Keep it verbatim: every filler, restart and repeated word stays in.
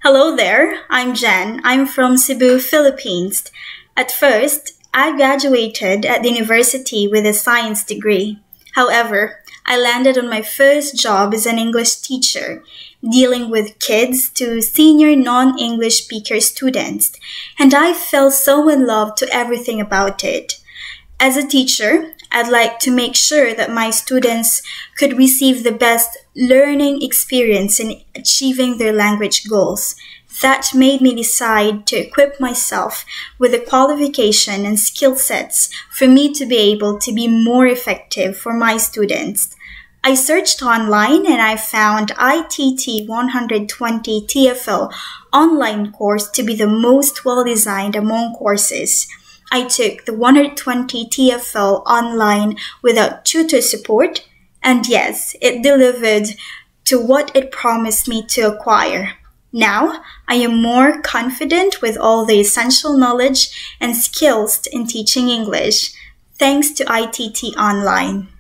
Hello there, I'm Jen. I'm from Cebu, Philippines. At first, I graduated at the university with a science degree. However, I landed on my first job as an English teacher, dealing with kids to senior non-English speaker students, and I fell so in love to everything about it. As a teacher, I'd like to make sure that my students could receive the best learning experience in achieving their language goals. That made me decide to equip myself with the qualification and skill sets for me to be able to be more effective for my students. I searched online and I found I T T one twenty T F L online course to be the most well-designed among courses. I took the one twenty T F L online without tutor support, and yes, it delivered to what it promised me to acquire. Now, I am more confident with all the essential knowledge and skills in teaching English, thanks to I T T Online.